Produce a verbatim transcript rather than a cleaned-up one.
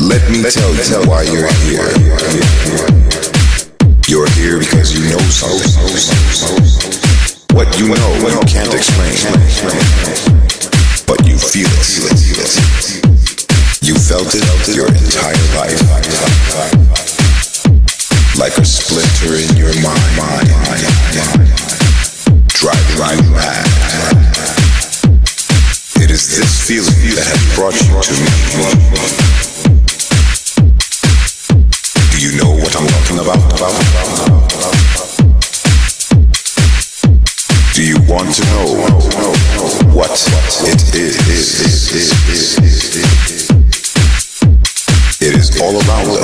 Let me tell you why you're here. You're here because you know something. What you know you can't explain, but you feel it. You felt it your entire life, like a splinter in your mind, driving you mad. It is this feeling that has brought you to me. Do you know what I'm talking about? Do you want to know what it is? It is all about